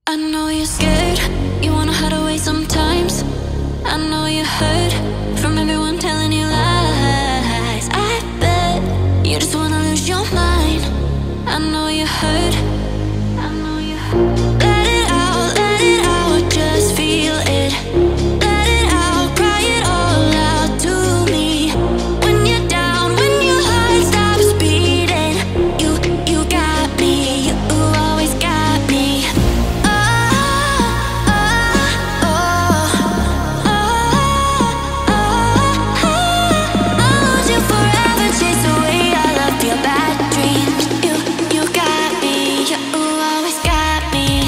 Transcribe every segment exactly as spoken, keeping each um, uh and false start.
I know you're scared, you wanna hide away sometimes. I know you're hurt from everyone telling you lies. I bet you just wanna lose your mind. I know you're hurt, I know you're hurt. Let it out, let it out, just feel it. Let it out, cry it all out to me. When you're down, when your heart stops beating, you, you got me, you always got me. Oh, oh, oh, oh, oh, oh. I'll hold you forever, chase away all of your bad dreams. You, you got me, you always got me.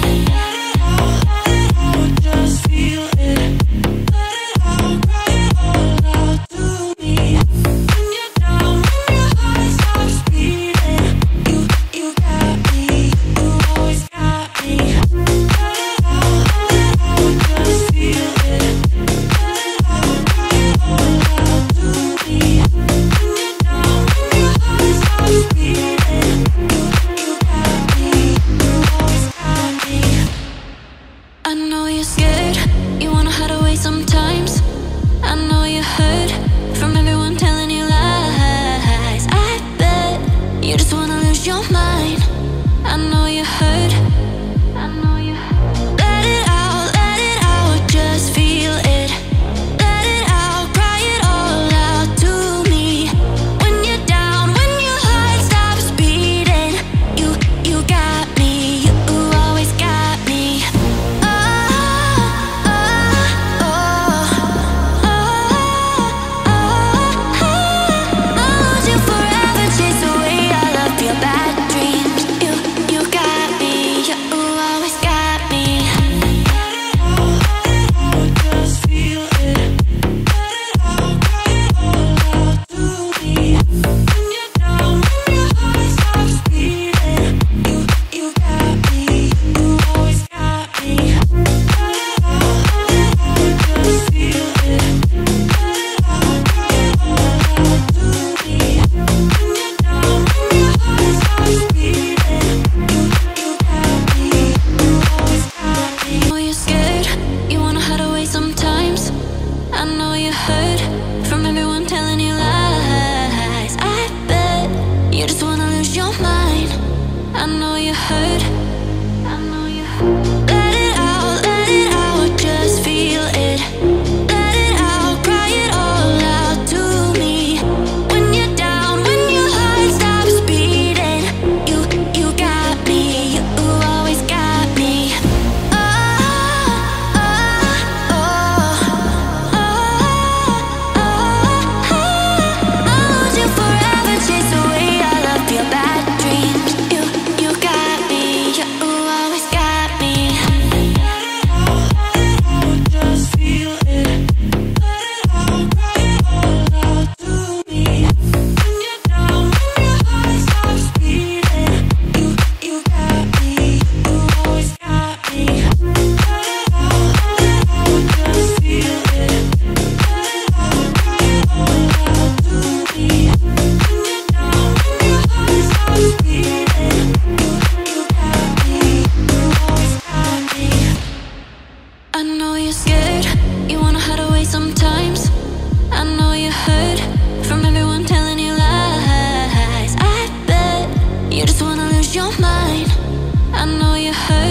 Just feel it. Let it out, cry it all out to me. When you're down, when your heart stops beating, you, you got me, you always got me. Let it out, let it out, just feel it. Let it out, cry it all out to me. When you're down, when your heart stops beating, you, you got me, you always got me. I know you're scared, you wanna hide away sometimes. I know you're hurt from everyone telling you lies. I bet you just wanna lose your mind. I know you're hurt, I know you're hurt. Let it out, let it out, just feel it. Let it out, cry it all out to me. When you're down, when your heart stops beating, you, you got me, you always got me. Oh, oh, oh, oh, oh, oh. I'll hold you forever, chase away all of your bad dreams. You, you got me, you always got me. Let it out, let it out, just feel it. Let it out, cry it all out to me. When you're down, when your heart stops beating, you, you got me, you always got me. Let it out, let it out, just feel it. Let it out, cry it all out to me. When you're down, when your heart stops beating, you, you got me, you always got me. I know you're scared, you wanna hide away sometimes. I know you're hurt from everyone telling you lies. I bet you just wanna lose your mind. I know you're hurt, I know you're hurt. Let it out, let it out, just feel it. Let it out, cry it all out to me. When you're down, when your heart stops beating, you, you got me, you always got me. Oh, oh, oh, oh, oh, oh. I'll hold you forever, chase away all of your bad dreams. You, you got me, you always got me. Let it out, let it out, just feel it. Let it out, cry it all out to me. When you're down, when your heart stops beating, you, you got me, you always got me. Let it out, let it out, just feel it. Let it out, cry it all out to me. When you're down, when your heart stops beating, you, you got me, you always got me. I know you're scared, you wanna hide away sometimes. I know you're hurt from everyone telling you lies. I bet you just wanna lose your mind. I know you're hurt.